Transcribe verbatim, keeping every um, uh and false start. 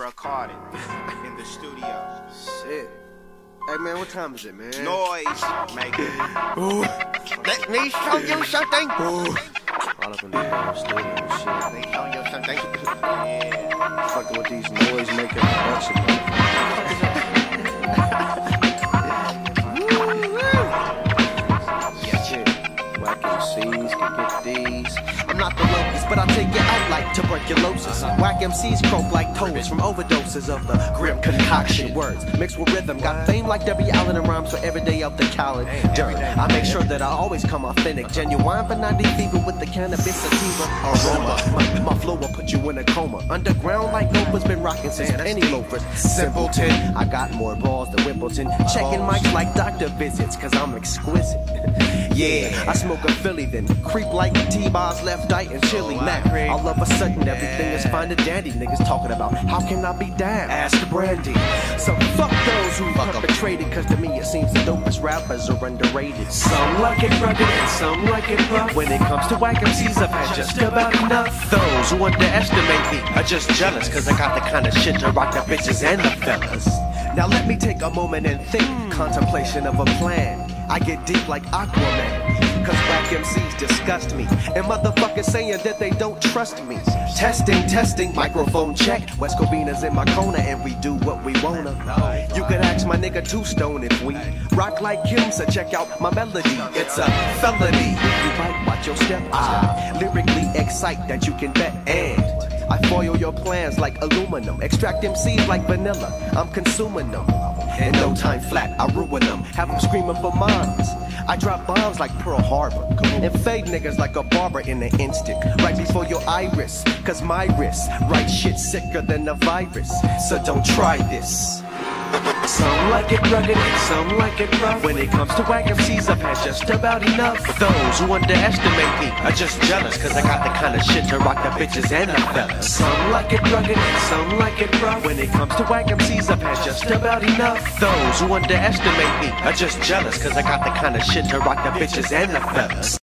recorded in the studio. Shit. Hey man, what time is it, man? Noise maker. Ooh. Let me show you something. Ooh. All up in the damn studio and shit. Let me show you something. Yeah. Fucking with these noise making production motherfuckers. Yeah, shit. Whack M Cs can get these. I'm not the locust, but I take it out like tuberculosis. Uh-huh. Whack M Cs croak like toads from overdoses of the grim concoction. Words mixed with rhythm, got fame like Debbie Allen and rhymes for every day out the calendar. I make sure that I always come authentic, genuine, but not fever with the cannabis sativa aroma. My, my flow will put you in a coma. Underground like Nova's been rocking since penny loafers. Simpleton, I got more balls than Wimbledon. Checking mics like doctor visits, cause I'm exquisite. Yeah, I smoke a Philly then creep like T-Bars left eye and chili Mac. All of a sudden everything is fine and dandy. Niggas talking about how can I be down? Ask Brandy. So fuck those who perpetrated, cause to me it seems the dopest rappers are underrated. Some like it rugged and some like it rough. When it comes to whack M Cs I've had just about enough. Those who underestimate me are just jealous, cause I got the kind of shit to rock the bitches and the fellas. Now let me take a moment and think. Contemplation of a plan. I get deep like Aquaman, cause whack M Cs disgust me, and motherfuckers saying that they don't trust me. Testing, testing, microphone check. West Covina's in my corner and we do what we wanna. You could ask my nigga Two Stone if we rock like him, so check out my melody. It's a felony. If you bite, watch your step. I lyrically excite that you can bet, and I foil your plans like aluminum. Extract M Cs like vanilla, I'm consuming them. In no time flat, I ruin them. Have them screaming for moms. I drop bombs like Pearl Harbor and fade niggas like a barber in an instant. Right before your iris, cause my wrist write shit sicker than a virus. So don't try this. Some like it rugged and some like it rough. When it comes to whack M Cs I've had just about enough. Those who underestimate me are just jealous, cause I got the kind of shit to rock the bitches and the fellas. Some like it rugged and some like it rough. When it comes to whack M Cs I've had just about enough. Those who underestimate me are just jealous, cause I got the kind of shit to rock the bitches and the fellas.